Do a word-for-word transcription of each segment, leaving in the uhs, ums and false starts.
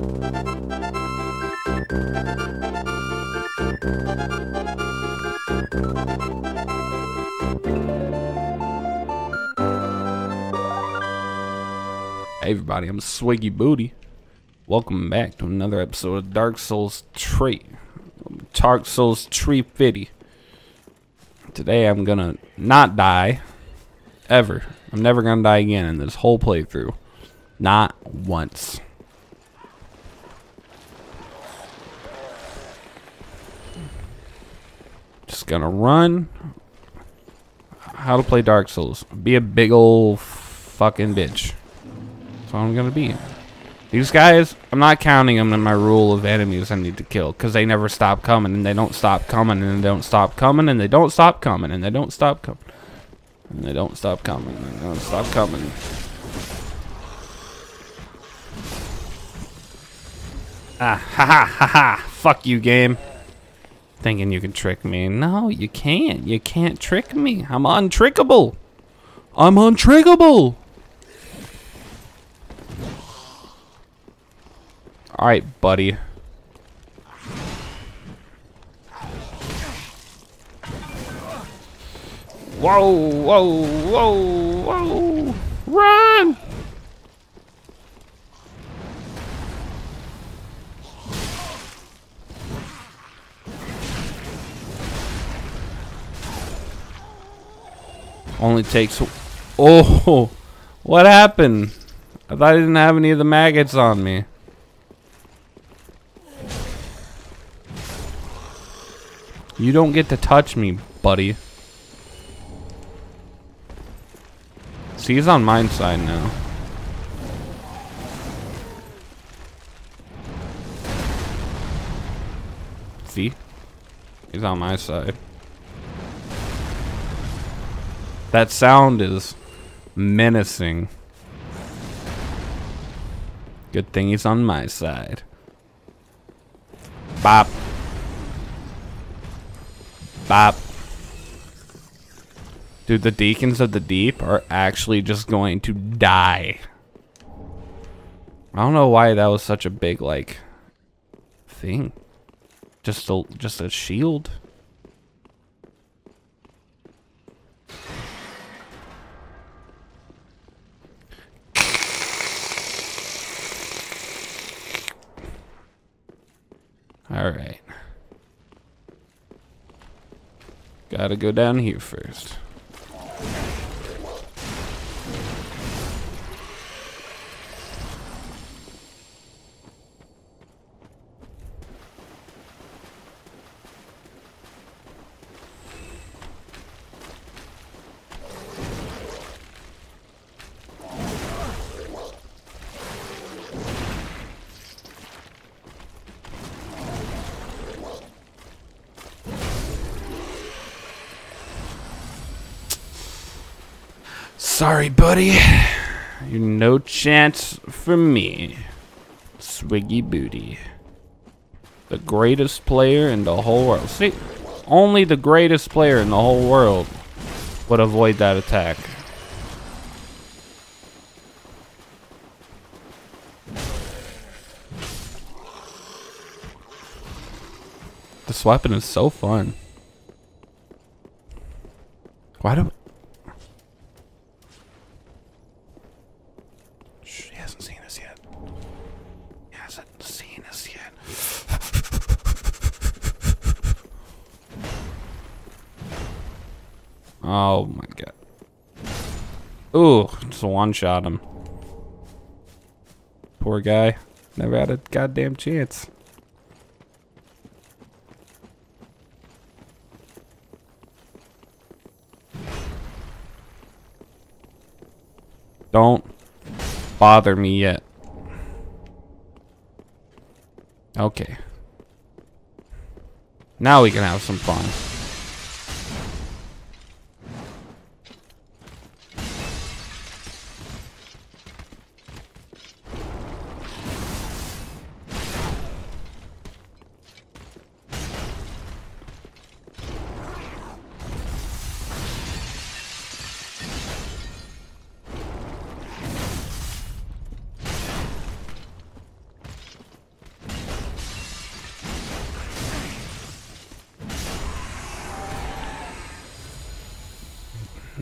Hey everybody, I'm Swiggy Booty. Welcome back to another episode of Dark Souls three. Dark Souls three fifty. Today I'm gonna not die. Ever. I'm never gonna die again in this whole playthrough. Not once. Just gonna run. How to play Dark Souls. Be a big ol' fucking bitch. That's what I'm gonna be. These guys, I'm not counting them in my rule of enemies I need to kill, because they never stop coming, and they don't stop coming, and they don't stop coming, and they don't stop coming, and they don't stop coming, and they don't stop coming, and they don't stop coming. Ah, ha ha ha ha! Fuck you, game. Thinking you can trick me. No, you can't. You can't trick me. I'm untrickable. I'm untrickable. Alright, buddy. Whoa, whoa, whoa, whoa. Run! Only takes... Oh! What happened? I thought I didn't have any of the maggots on me. You don't get to touch me, buddy. See, he's on my side now. See? He's on my side. That sound is menacing. Good thing he's on my side. Bop. Bop. Dude, the Deacons of the Deep are actually just going to die. I don't know why that was such a big, like, thing. Just a, just a shield. Alright. Gotta go down here first. Sorry, buddy. You're no chance for me. Swiggy Booty. The greatest player in the whole world. See, only the greatest player in the whole world would avoid that attack. This weapon is so fun. Why do... Shh, he hasn't seen us yet. He hasn't seen us yet. Oh my god. Ooh, just one-shot him. Poor guy. Never had a goddamn chance. Don't bother me yet. Okay. Now we can have some fun.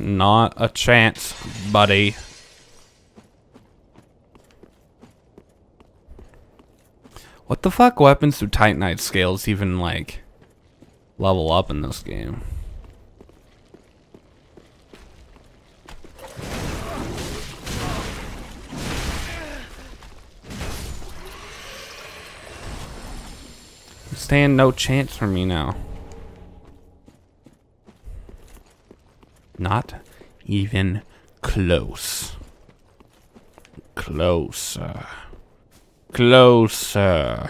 Not a chance, buddy. What the fuck weapons do Titanite scales even, like, level up in this game? Stand no chance for me now. Not even close. Closer. Closer.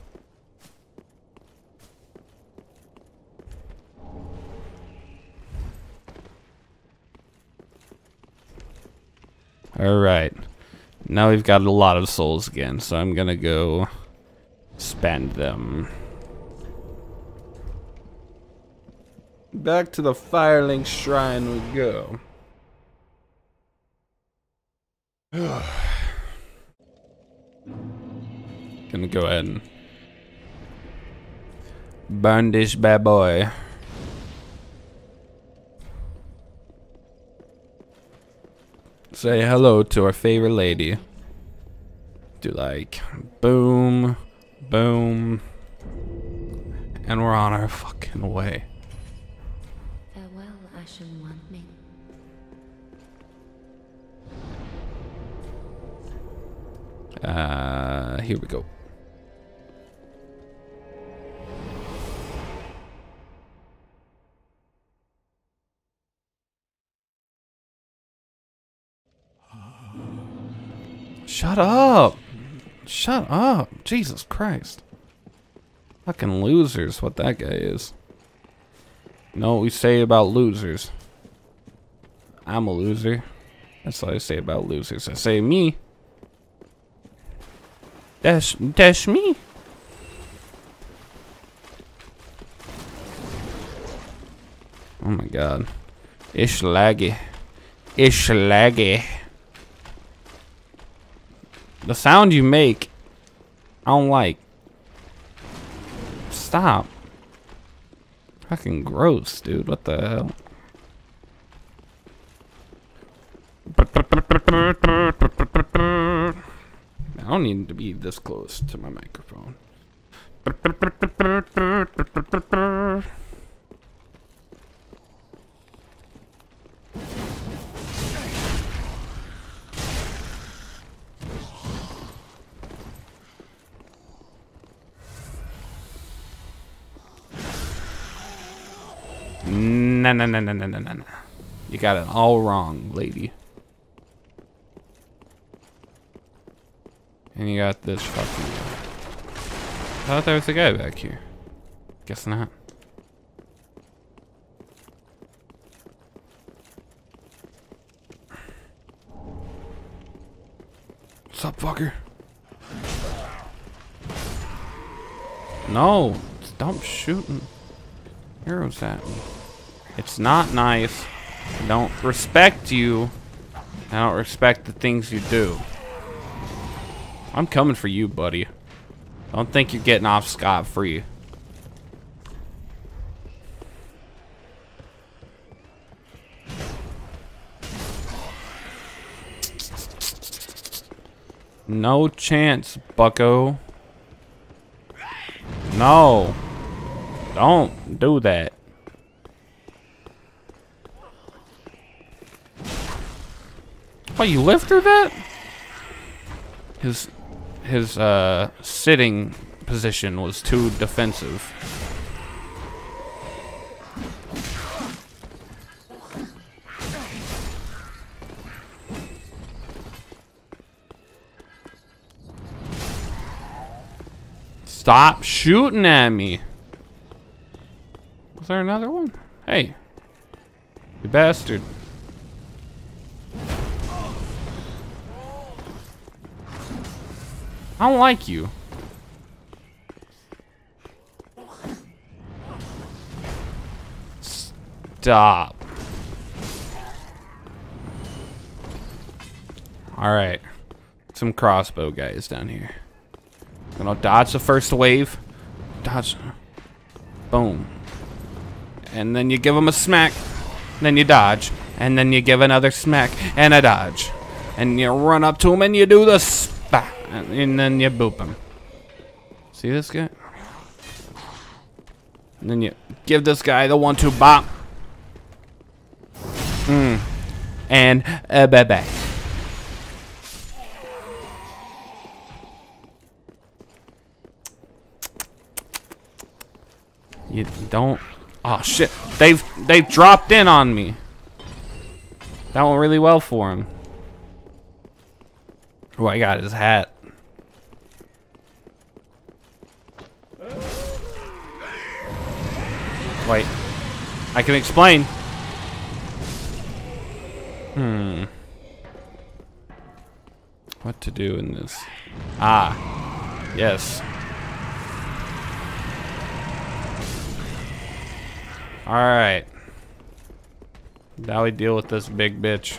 Alright. Now we've got a lot of souls again, so I'm gonna go spend them. Back to the Firelink Shrine we go. Gonna go ahead and burn this bad boy. Say hello to our favorite lady. Do like boom, boom, and we're on our fucking way. Farewell, Ashen One. Uh, here we go. Shut up! Shut up! Jesus Christ! Fucking losers! What that guy is. You know what we say about losers? I'm a loser. That's what I say about losers. I say me. That's that's me. Oh my god. It's laggy. It's laggy. The sound you make, I don't like. Stop. Fucking gross, dude. What the hell? I don't need to be this close to my microphone. No, no, no, no, no, no, no. You got it all wrong, lady. And you got this fucking guy. I thought there was a guy back here. Guess not. What's up, fucker? No, stop shooting arrows at me. It's not nice. I don't respect you. I don't respect the things you do. I'm coming for you, buddy. Don't think you're getting off scot-free. No chance, bucko. No. Don't do that. Oh, you lived through that? His his uh sitting position was too defensive. Stop shooting at me. Was there another one? Hey, you bastard. I don't like you. Stop. Alright. Some crossbow guys down here. Gonna dodge the first wave. Dodge. Boom. And then you give them a smack. Then you dodge. And then you give another smack and a dodge. And you run up to him and you do the spat. And then you boop him. See this guy? And then you give this guy the one two bop. Mm. And uh, bye bye. You don't. Oh shit! They've they've dropped in on me. That went really well for him. Oh, I got his hat. Wait, I can explain. Hmm. What to do in this? Ah, yes. All right. Now we deal with this big bitch.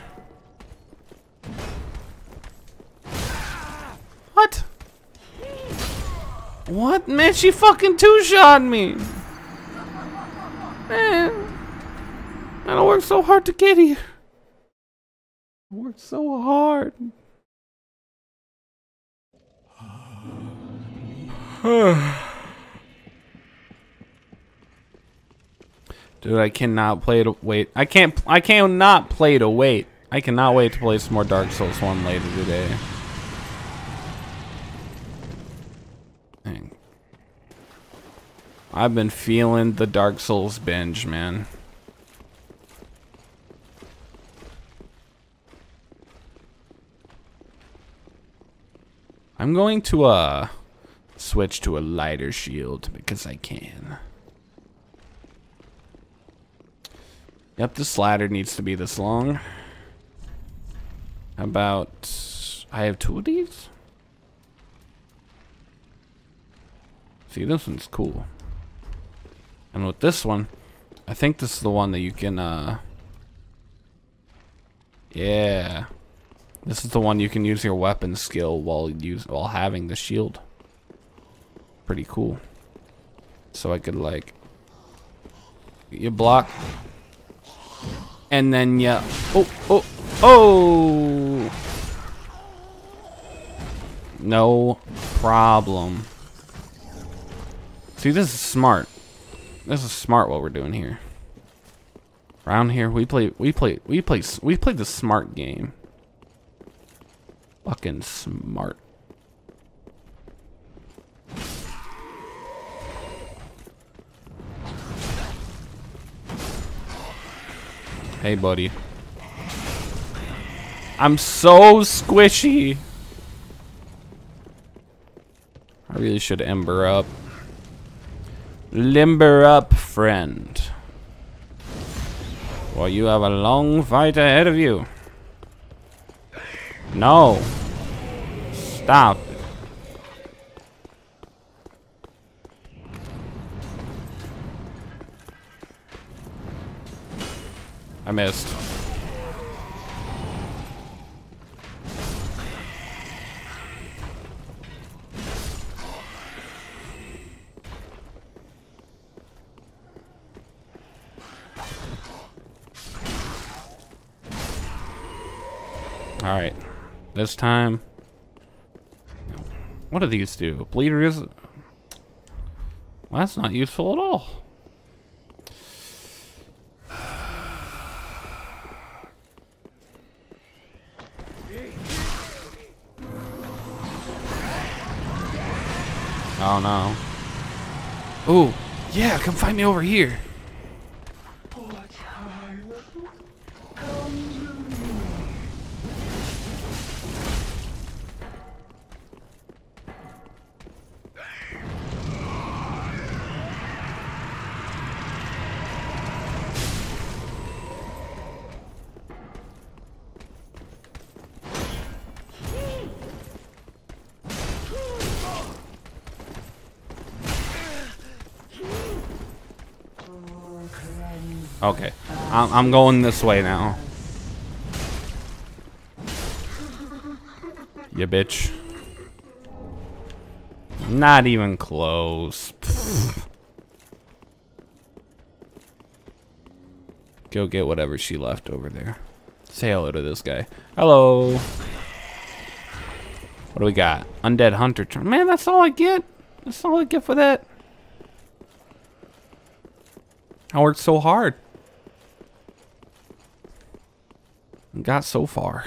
What? What? Man, she fucking two-shot me. Man. Man, I worked so hard to get here. I worked so hard. Dude, I cannot play to wait. I can't. I cannot play to wait. I cannot wait to play some more Dark Souls one later today. Dang. I've been feeling the Dark Souls binge, man. I'm going to uh switch to a lighter shield because I can. Yep, this ladder needs to be this long. How about I have two of these? See, this one's cool. And with this one, I think this is the one that you can uh yeah. This is the one you can use your weapon skill while use while having the shield. Pretty cool. So I could like you block and then yeah. Oh oh oh. No problem. See, this is smart. This is smart what we're doing here. Around here we play we play we play we play the smart game. Fucking smart. Hey, buddy. I'm so squishy. I really should ember up. Limber up, friend. Well, you have a long fight ahead of you. No. Stop. I missed. All right. This time. What do these do? Bleeder is. Well, that's not useful at all. Oh no. Ooh, yeah, come find me over here. Okay, I'm, I'm going this way now. You bitch. Not even close. go get whatever she left over there. Say hello to this guy. Hello. What do we got? Undead Hunter. Man, that's all I get. That's all I get for that. I worked so hard. Got so far.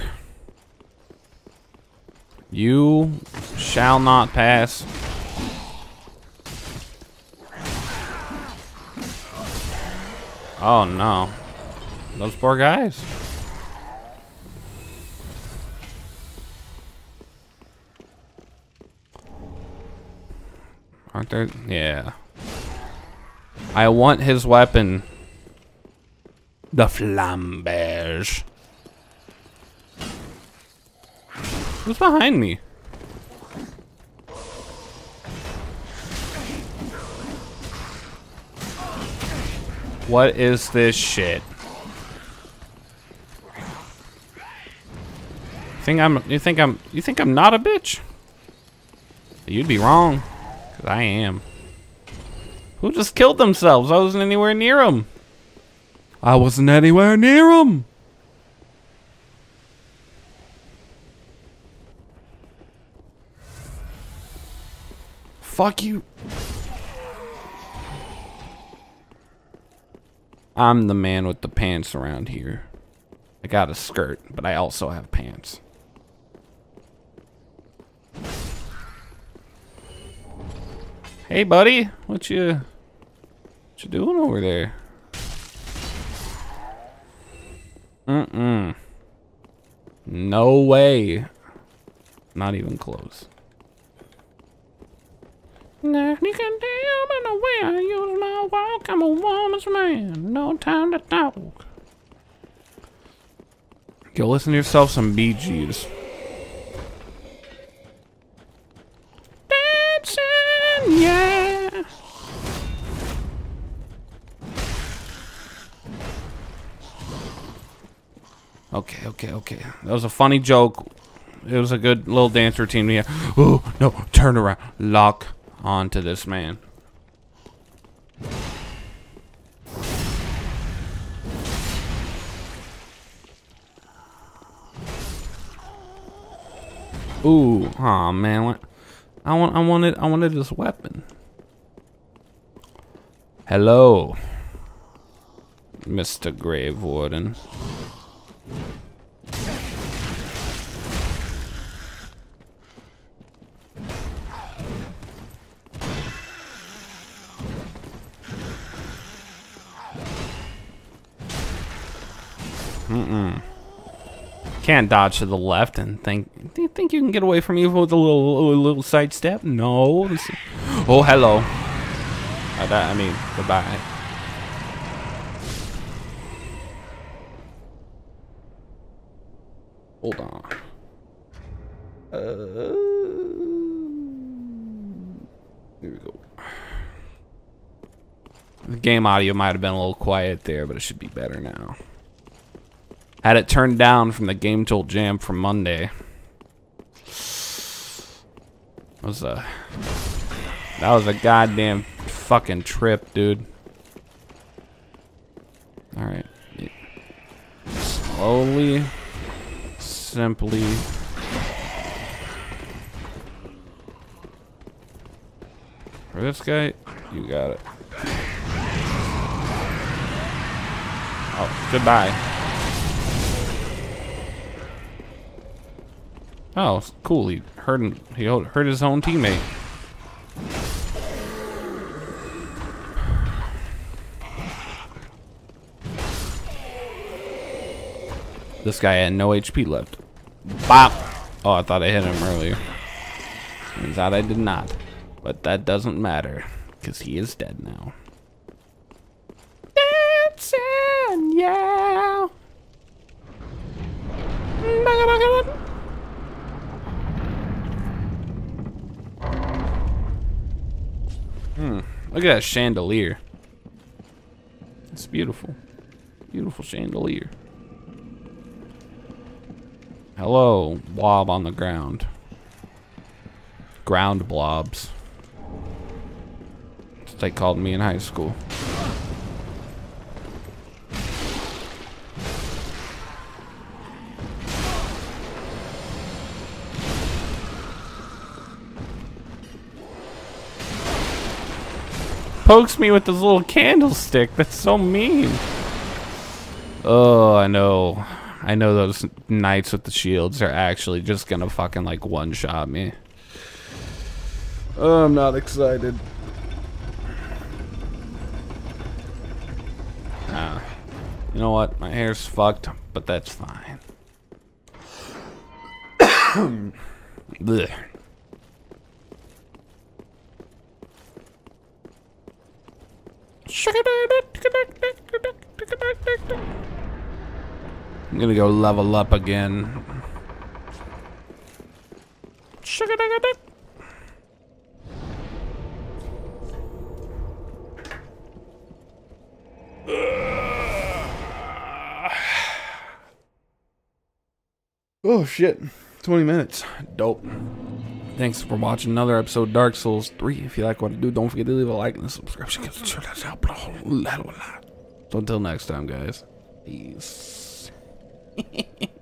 You shall not pass. Oh no. Those poor guys. Aren't there? Yeah. I want his weapon. The flambage. Who's behind me? What is this shit? Think I'm you think I'm you think I'm not a bitch? You'd be wrong. 'Cause I am. Who just killed themselves? I wasn't anywhere near them. I wasn't anywhere near them. Fuck you. I'm the man with the pants around here. I got a skirt, but I also have pants. Hey, buddy. What you, what you doing over there? Mm-mm. No way. Not even close. Now you can tell by the way I use my walk, I'm a woman's man. No time to talk. Go listen to yourself some Bee Gees. Dancing, yeah. Okay, okay, okay. That was a funny joke. It was a good little dance routine. Yeah. Oh no! Turn around. Lock onto this man. Ooh, oh man, what? I want, I wanted, I wanted this weapon. Hello, Mister Grave Warden. Mm-mm. Can't dodge to the left and think. Do you think you can get away from me with a little, a little sidestep? No. Oh, hello. Uh, that, I mean, goodbye. Hold on. Uh, here we go. The game audio might have been a little quiet there, but it should be better now. Had it turned down from the Game Tool Jam from Monday. That was a that was a goddamn fucking trip, dude. All right, slowly, simply. For this guy, you got it. Oh, goodbye. Oh, cool. He hurt him. He hurt his own teammate. This guy had no H P left. Bop! Oh, I thought I hit him earlier. Turns out I did not. But that doesn't matter, because he is dead now. Dancing, yeah! Hmm. Look at that chandelier. It's beautiful. Beautiful chandelier. Hello, blob on the ground. Ground blobs. That's what they called me in high school. pokes me with this little candlestick. That's so mean. Oh, I know. I know those knights with the shields are actually just gonna fucking like one-shot me. Oh, I'm not excited. Ah. You know what? My hair's fucked, but that's fine. Blech. I'm gonna go level up again. Oh shit, twenty minutes. Dope. Thanks for watching another episode of Dark Souls three. If you like what I do, don't forget to leave a like and a subscription. So until next time, guys. Peace.